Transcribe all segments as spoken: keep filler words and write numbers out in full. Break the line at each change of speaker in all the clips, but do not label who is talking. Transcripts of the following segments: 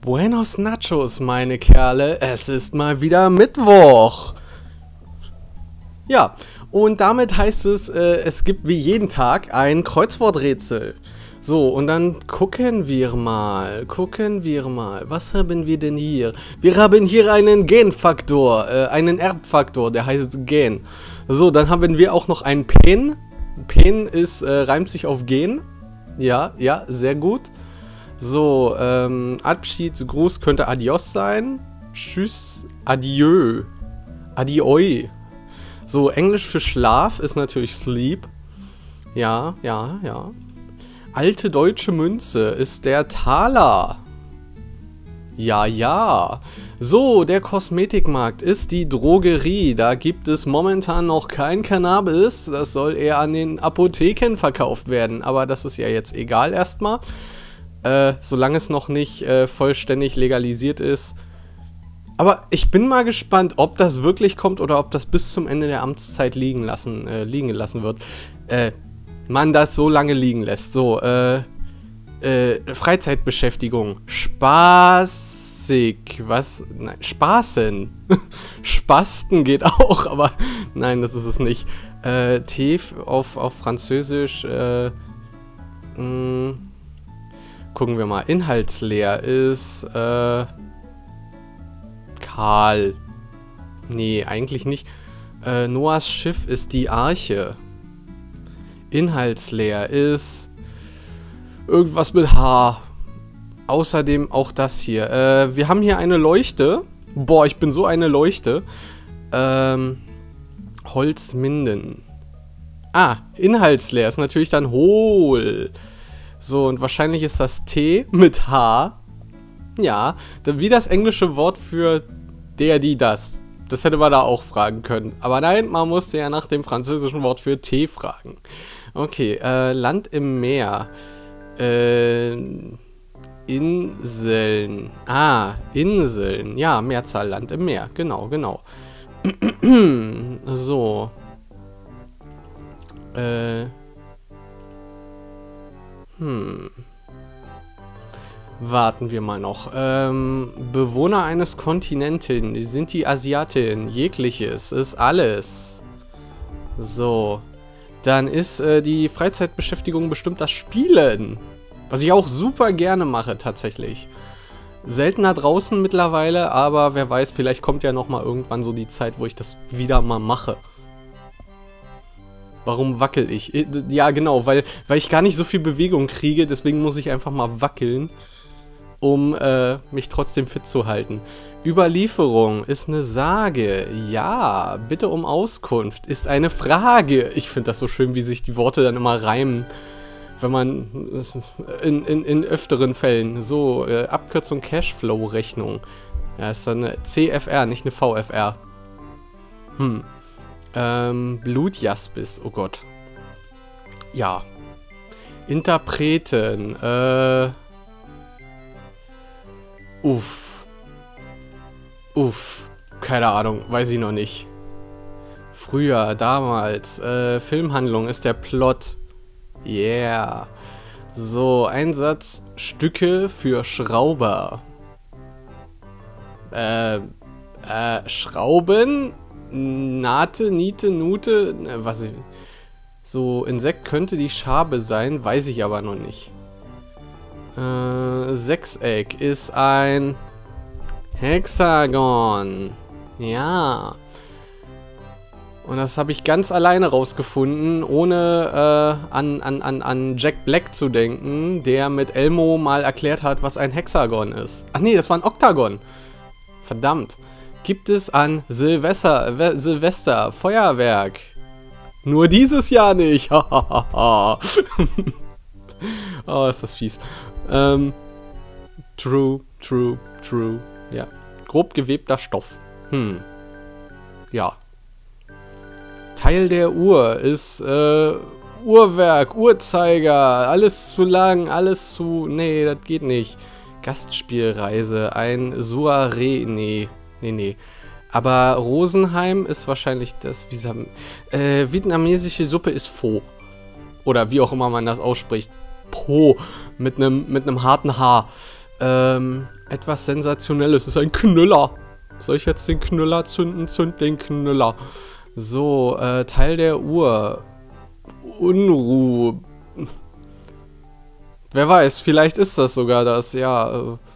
Buenos Nachos, meine Kerle, es ist mal wieder Mittwoch. Ja, und damit heißt es, äh, es gibt wie jeden Tag ein Kreuzworträtsel. So, und dann gucken wir mal, gucken wir mal, was haben wir denn hier? Wir haben hier einen Genfaktor, äh, einen Erbfaktor, der heißt Gen. So, dann haben wir auch noch einen Pen. Pen ist, äh, reimt sich auf Gen. Ja, ja, sehr gut. So, ähm, Abschiedsgruß könnte Adios sein. Tschüss, Adieu. Adioi. So, Englisch für Schlaf ist natürlich Sleep. Ja, ja, ja. Alte deutsche Münze ist der Taler. Ja, ja. So, der Kosmetikmarkt ist die Drogerie. Da gibt es momentan noch kein Cannabis. Das soll eher an den Apotheken verkauft werden. Aber das ist ja jetzt egal erstmal. Äh, solange es noch nicht äh, vollständig legalisiert ist. Aber ich bin mal gespannt, ob das wirklich kommt oder ob das bis zum Ende der Amtszeit liegen lassen, äh, liegen gelassen wird. Äh, man das so lange liegen lässt. So, äh, äh, Freizeitbeschäftigung. Spaßig. Was? Nein, Spaßen. Spasten geht auch, aber nein, das ist es nicht. Äh, T auf, auf Französisch, äh, mh, gucken wir mal. Inhaltsleer ist, äh, Karl. Nee, eigentlich nicht. Äh, Noahs Schiff ist die Arche. Inhaltsleer ist irgendwas mit H. Außerdem auch das hier. Äh, wir haben hier eine Leuchte. Boah, ich bin so eine Leuchte. Ähm, Holzminden. Ah, inhaltsleer ist natürlich dann hohl. So, und wahrscheinlich ist das T mit H. Ja, wie das englische Wort für der, die, das. Das hätte man da auch fragen können. Aber nein, man musste ja nach dem französischen Wort für Tee fragen. Okay, äh, Land im Meer. Äh, Inseln. Ah, Inseln. Ja, Mehrzahl Land im Meer. Genau, genau. So. Äh. Hm. Warten wir mal noch. Ähm, Bewohner eines Kontinenten. Sind die Asiaten? Jegliches. Ist alles. So. Dann ist äh, die Freizeitbeschäftigung bestimmt das Spielen. Was ich auch super gerne mache, tatsächlich. Seltener draußen mittlerweile, aber wer weiß, vielleicht kommt ja nochmal irgendwann so die Zeit, wo ich das wieder mal mache. Warum wackel ich? Ja, genau, weil, weil ich gar nicht so viel Bewegung kriege, deswegen muss ich einfach mal wackeln, um äh, mich trotzdem fit zu halten. Überlieferung ist eine Sage. Ja, bitte um Auskunft ist eine Frage. Ich finde das so schön, wie sich die Worte dann immer reimen, wenn man in, in, in öfteren Fällen. So, äh, Abkürzung Cashflow-Rechnung. Ja, ist dann eine C F R, nicht eine V F R. Hm. Ähm, Blutjaspis, oh Gott. Ja. Interpreten, äh... Uff. Uff. Keine Ahnung, weiß ich noch nicht. Früher, damals, äh, Filmhandlung ist der Plot. Yeah. So, Einsatzstücke für Schrauber. Äh, äh, Schrauben? Naate, Niete, Nute, ne, was ich, so, Insekt könnte die Schabe sein, weiß ich aber noch nicht. Äh, Sechseck ist ein Hexagon. Ja. Und das habe ich ganz alleine rausgefunden, ohne äh, an, an, an, an Jack Black zu denken, der mit Elmo mal erklärt hat, was ein Hexagon ist. Ach nee, das war ein Oktagon. Verdammt. Gibt es an Silvester, Silvester Feuerwerk? Nur dieses Jahr nicht. Oh, ist das fies. Ähm, true, true, true. Ja. Grob gewebter Stoff. Hm. Ja. Teil der Uhr ist, äh, Uhrwerk, Uhrzeiger. Alles zu lang, alles zu... Nee, das geht nicht. Gastspielreise, ein Soiree. Nee. Nee, nee. Aber Rosenheim ist wahrscheinlich das, wie sagen, äh, vietnamesische Suppe ist Pho. Oder wie auch immer man das ausspricht. Po. Mit einem mit einem harten H. Ähm, etwas Sensationelles. Es ist ein Knüller. Soll ich jetzt den Knüller zünden? Zünd den Knüller. So, äh, Teil der Uhr. Unruhe. Wer weiß, vielleicht ist das sogar das, ja. Äh,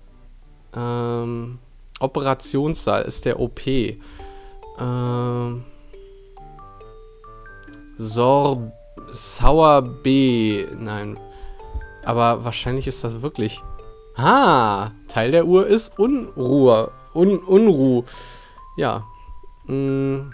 ähm, Operationssaal ist der O P. Ähm, Sor... Sauer B. Nein. Aber wahrscheinlich ist das wirklich... Ah, Teil der Uhr ist Unruhe. Un Unruh. Ja. Mm.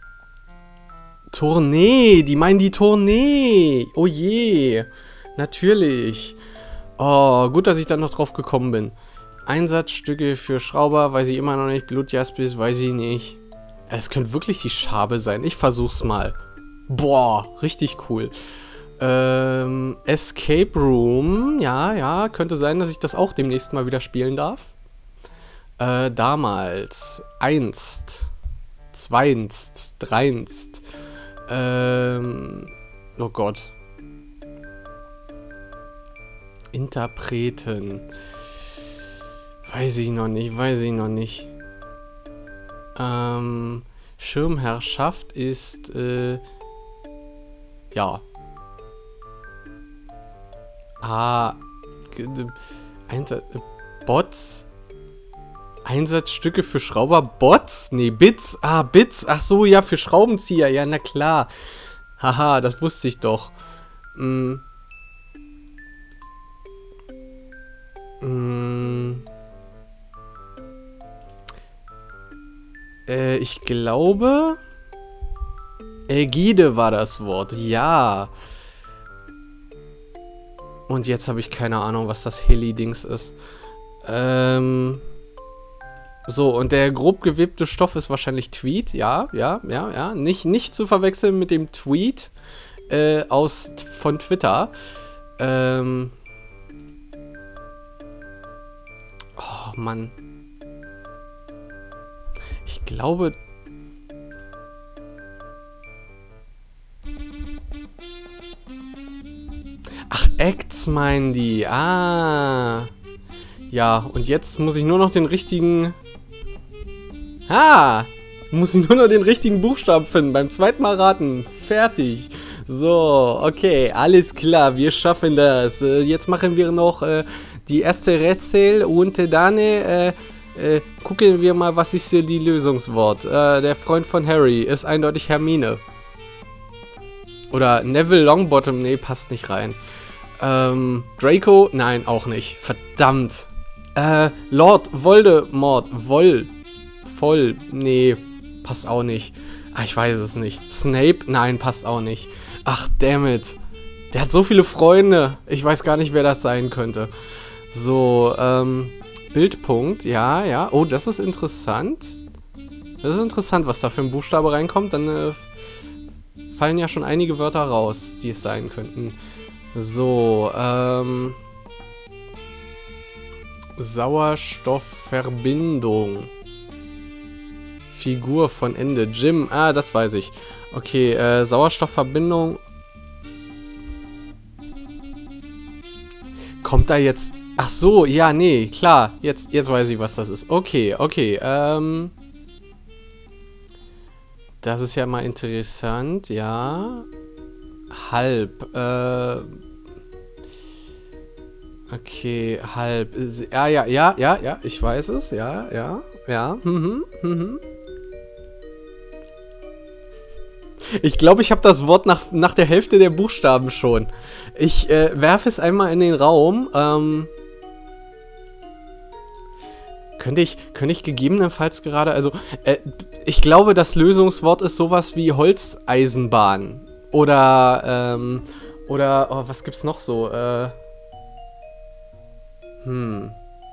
Tournee. Die meinen die Tournee. Oh je. Natürlich. Oh, gut, dass ich da noch drauf gekommen bin. Einsatzstücke für Schrauber, weiß ich immer noch nicht. Blutjaspis, weiß ich nicht. Es könnte wirklich die Schabe sein. Ich versuch's mal. Boah, richtig cool. Ähm, Escape Room. Ja, ja, könnte sein, dass ich das auch demnächst mal wieder spielen darf. Äh, damals. Einst. Zweinst. Dreinst. Ähm, oh Gott. Interpreten. Weiß ich noch nicht, weiß ich noch nicht. Ähm, Schirmherrschaft ist, äh, ja. Ah, Einsatz, äh, Bots? Einsatzstücke für Schrauber? Bots? Nee, Bits. Ah, Bits. Ach so, ja, für Schraubenzieher. Ja, na klar. Haha, das wusste ich doch. Mm. Mm. Äh, ich glaube... Ägide war das Wort. Ja. Und jetzt habe ich keine Ahnung, was das Heli-Dings ist. Ähm... So, und der grob gewebte Stoff ist wahrscheinlich Tweet. Ja, ja, ja, ja. Nicht, nicht zu verwechseln mit dem Tweet äh, aus, von Twitter. Ähm... Oh, Mann. Ich glaube... Ach, Acts meinen die. Ah. Ja, und jetzt muss ich nur noch den richtigen... Ah! Muss ich nur noch den richtigen Buchstaben finden. Beim zweiten Mal raten. Fertig. So, okay. Alles klar. Wir schaffen das. Äh, jetzt machen wir noch äh, die erste Rätsel und dann äh, äh, gucken wir mal, was ist hier die Lösungswort. Äh, der Freund von Harry ist eindeutig Hermine. Oder Neville Longbottom. Nee, passt nicht rein. Ähm, Draco? Nein, auch nicht. Verdammt. Äh, Lord Voldemort. Voll. Voll. Nee, passt auch nicht. Ah, ich weiß es nicht. Snape? Nein, passt auch nicht. Ach, dammit. Der hat so viele Freunde. Ich weiß gar nicht, wer das sein könnte. So, ähm, Bildpunkt. Ja, ja. Oh, das ist interessant. Das ist interessant, was da für ein Buchstabe reinkommt. Dann äh, fallen ja schon einige Wörter raus, die es sein könnten. So, ähm... Sauerstoffverbindung. Figur von Ende. Jim. Ah, das weiß ich. Okay, äh, Sauerstoffverbindung. Kommt da jetzt... Ach so, ja, nee, klar. Jetzt, jetzt weiß ich, was das ist. Okay, okay, ähm... Das ist ja mal interessant, ja. Halb, äh... Okay, halb. Ja, ja, ja, ja, ja, ich weiß es. Ja, ja, ja. Mhm, mhm. Ich glaube, ich habe das Wort nach, nach der Hälfte der Buchstaben schon. Ich äh, werfe es einmal in den Raum. Ähm, könnte ich, könnte ich gegebenenfalls gerade, also, äh, ich glaube, das Lösungswort ist sowas wie Holzeisenbahn. Oder, ähm, oder, oh, was gibt's noch so? Äh, hm.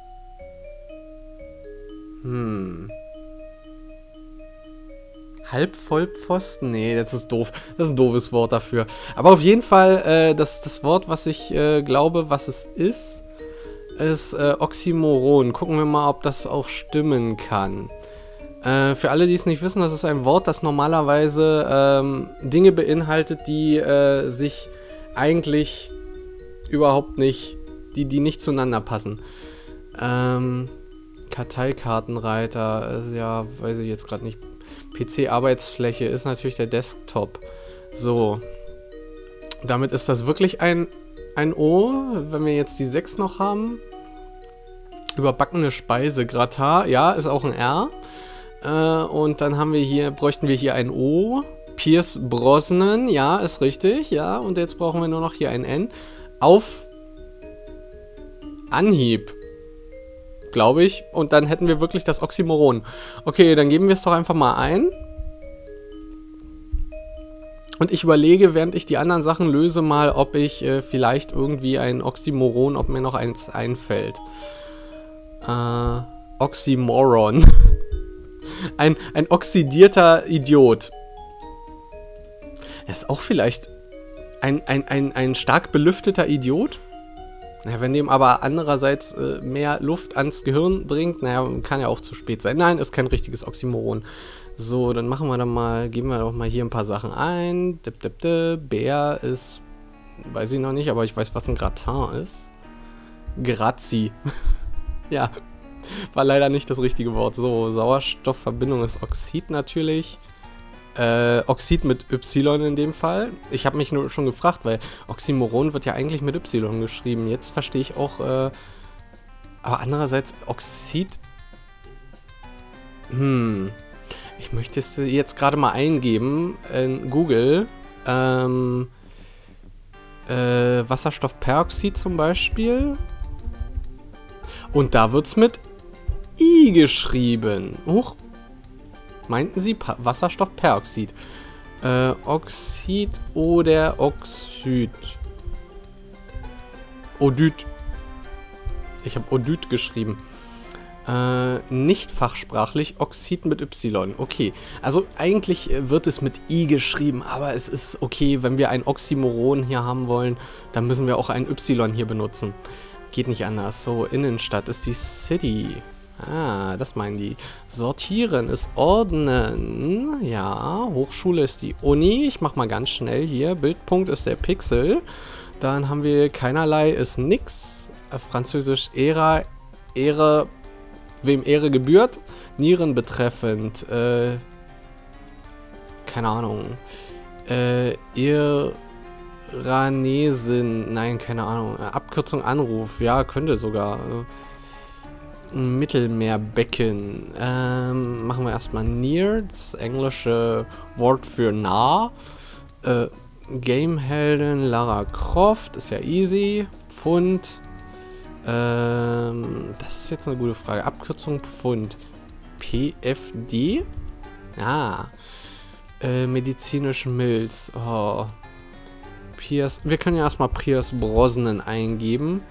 Hm. Halbvollpfosten? Nee, das ist doof. Das ist ein doofes Wort dafür. Aber auf jeden Fall, äh, das, das Wort, was ich äh, glaube, was es ist, ist äh, Oxymoron. Gucken wir mal, ob das auch stimmen kann. Äh, für alle, die es nicht wissen, das ist ein Wort, das normalerweise ähm, Dinge beinhaltet, die äh, sich eigentlich überhaupt nicht, die, die nicht zueinander passen. Ähm, Karteikartenreiter, ist ja, weiß ich jetzt gerade nicht. P C-Arbeitsfläche ist natürlich der Desktop. So. Damit ist das wirklich ein, ein O, wenn wir jetzt die sechs noch haben. Überbackene Speise, Gratin, ja, ist auch ein R. Äh, und dann haben wir hier, bräuchten wir hier ein O. Pierce Brosnan, ja, ist richtig, ja. Und jetzt brauchen wir nur noch hier ein N. Auf Anhieb, glaube ich. Und dann hätten wir wirklich das Oxymoron. Okay, dann geben wir es doch einfach mal ein. Und ich überlege, während ich die anderen Sachen löse, mal, ob ich äh, vielleicht irgendwie ein Oxymoron, ob mir noch eins einfällt. Äh, Oxymoron. ein, ein oxidierter Idiot. Er ist auch vielleicht ein, ein, ein, ein stark belüfteter Idiot. Ja, wenn dem aber andererseits äh, mehr Luft ans Gehirn dringt, naja, kann ja auch zu spät sein. Nein, ist kein richtiges Oxymoron. So, dann machen wir dann mal, geben wir doch mal hier ein paar Sachen ein. Dip, dip, dip. Bär ist, weiß ich noch nicht, aber ich weiß, was ein Gratin ist. Grazi. Ja, war leider nicht das richtige Wort. So, Sauerstoffverbindung ist Oxid natürlich. Äh, Oxid mit Y in dem Fall. Ich habe mich nur schon gefragt, weil Oxymoron wird ja eigentlich mit Y geschrieben. Jetzt verstehe ich auch, äh, aber andererseits Oxid. Hm. Ich möchte es jetzt gerade mal eingeben in Google. Ähm, äh, Wasserstoffperoxid zum Beispiel. Und da wird es mit I geschrieben. Huch. Meinten Sie pa Wasserstoffperoxid? Äh, Oxid oder Oxid? Odyd. Ich habe Odyd geschrieben. Äh, nicht fachsprachlich, Oxid mit Y. Okay, also eigentlich wird es mit I geschrieben, aber es ist okay, wenn wir ein Oxymoron hier haben wollen, dann müssen wir auch ein Y hier benutzen. Geht nicht anders. So, Innenstadt ist die City. Ah, das meinen die. Sortieren ist Ordnen. Ja, Hochschule ist die Uni. Ich mach mal ganz schnell hier. Bildpunkt ist der Pixel. Dann haben wir keinerlei ist nix. Äh, Französisch Ära, Ehre, wem Ehre gebührt. Nieren betreffend. Äh, keine Ahnung. Äh, Iranesen. Nein, keine Ahnung. Abkürzung Anruf. Ja, könnte sogar. Äh, Mittelmeerbecken. Ähm, machen wir erstmal near, das englische Wort für nah. Äh, Gameheldin Lara Croft, ist ja easy. Pfund. Ähm, das ist jetzt eine gute Frage. Abkürzung Pfund. P F D? Ah. Äh, medizinisch Milz. Oh. Pierce. Wir können ja erstmal Pierce Brosnan eingeben.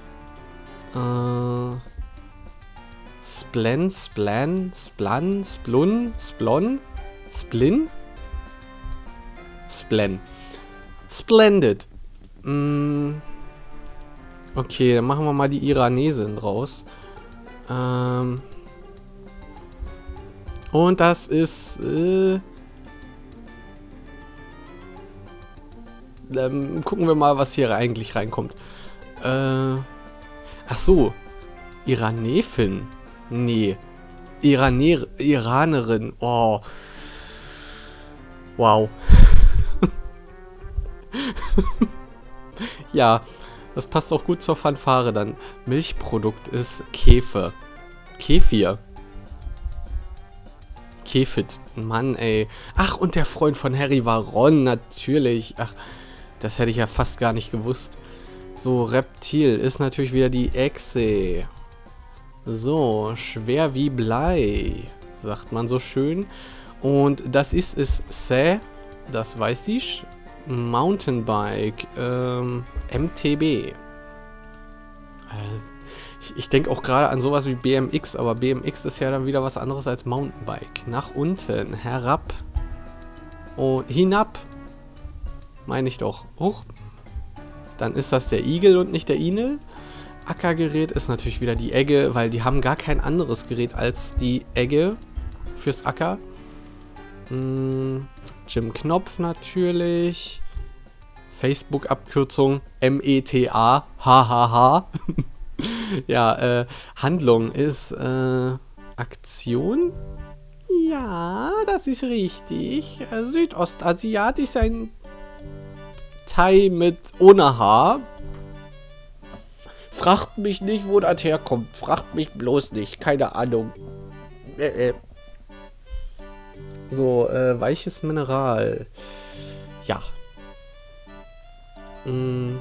Äh. Splen, Splan, Splan, Splun, Splon, Splin? Splen. Splendid. Mm. Okay, dann machen wir mal die Iranesin draus. Ähm. Und das ist, äh, dann gucken wir mal, was hier eigentlich reinkommt. Äh. Ach so. Iranefin. Nee. Iraner, Iranerin. Oh. Wow. Ja, das passt auch gut zur Fanfare dann. Milchprodukt ist Käfer. Kefir. Kefit. Mann, ey. Ach, und der Freund von Harry war Ron, natürlich. Ach, das hätte ich ja fast gar nicht gewusst. So, Reptil ist natürlich wieder die Echse. So, schwer wie Blei, sagt man so schön. Und das ist es Sä, das weiß ich. Mountainbike, ähm, M T B. Äh, ich ich denke auch gerade an sowas wie B M X, aber B M X ist ja dann wieder was anderes als Mountainbike. Nach unten, herab und hinab, meine ich doch. Hoch. Dann ist das der Igel und nicht der Inel. Ackergerät ist natürlich wieder die Egge, weil die haben gar kein anderes Gerät als die Egge fürs Acker. Hm, Jim Knopf natürlich. Facebook-Abkürzung M E T A. Hahaha. Ja, äh, Handlung ist, äh, Aktion? Ja, das ist richtig. Äh, Südostasiatisch, ein Thai mit ohne Haar. Fragt mich nicht, wo das herkommt. Fragt mich bloß nicht. Keine Ahnung. Äh, äh. So, äh, weiches Mineral. Ja. Hm.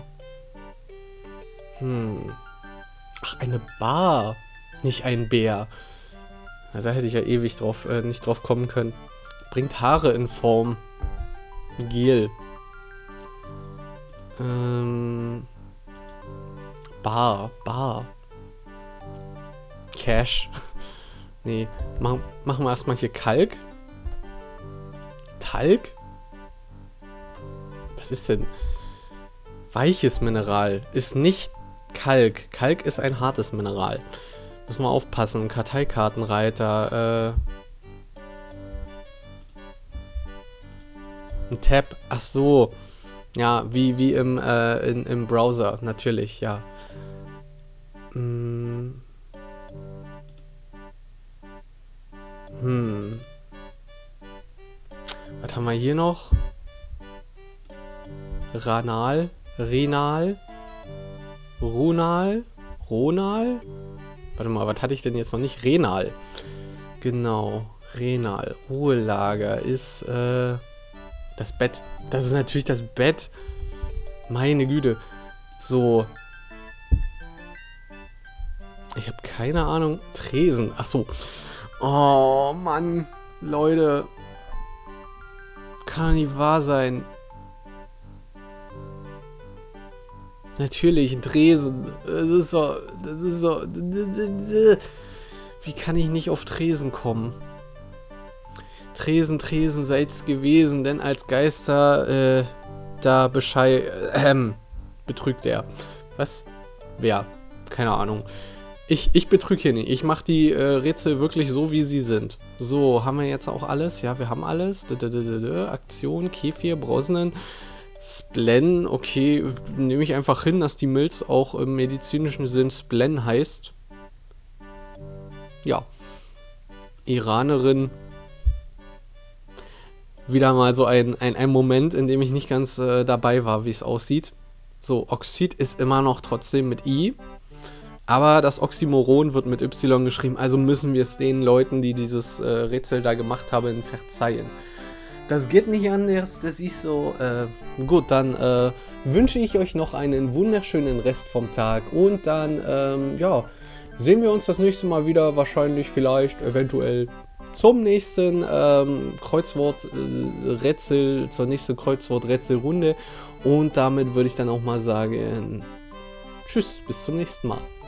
Hm. Ach, eine Bar. Nicht ein Bär. Na, da hätte ich ja ewig drauf, äh, nicht drauf kommen können. Bringt Haare in Form. Gel. Ähm. Bar. Bar. Cash. Nee. Mach, machen wir erstmal hier Kalk. Talg? Was ist denn? Weiches Mineral ist nicht Kalk. Kalk ist ein hartes Mineral. Muss man aufpassen. Karteikartenreiter. Äh. Ein Tab. Ach so. Ja, wie, wie im, äh, in, im Browser. Natürlich, ja. Hm. Hm. Was haben wir hier noch? Ranal. Renal. Runal. Ronal. Warte mal, was hatte ich denn jetzt noch nicht? Renal. Genau. Renal. Ruhelager ist äh, das Bett. Das ist natürlich das Bett. Meine Güte. So. Ich habe keine Ahnung. Tresen. Ach so. Oh, Mann. Leute. Kann doch nicht wahr sein. Natürlich, ein Tresen. Das ist so. Das ist so. Wie kann ich nicht auf Tresen kommen? Tresen, Tresen seid's gewesen, denn als Geister, äh, da Bescheid. Ähm, betrügt er. Was? Wer? Keine Ahnung. Ich, ich betrüge hier nicht. Ich mache die äh, Rätsel wirklich so, wie sie sind. So, haben wir jetzt auch alles? Ja, wir haben alles. Aktion, Kefir, Brosnan, Splen. Okay, nehme ich einfach hin, dass die Milz auch im medizinischen Sinn Splen heißt. Ja. Iranerin. Wieder mal so ein, ein, ein Moment, in dem ich nicht ganz äh, dabei war, wie es aussieht. So, Oxid ist immer noch trotzdem mit I. Aber das Oxymoron wird mit Y geschrieben, also müssen wir es den Leuten, die dieses äh, Rätsel da gemacht haben, verzeihen. Das geht nicht anders, das ist so. Äh, gut, dann äh, wünsche ich euch noch einen wunderschönen Rest vom Tag und dann, ähm, ja, sehen wir uns das nächste Mal wieder, wahrscheinlich, vielleicht, eventuell zum nächsten ähm, Kreuzwort-Rätsel, zur nächsten Kreuzwort-Rätsel-Runde und damit würde ich dann auch mal sagen, tschüss, bis zum nächsten Mal.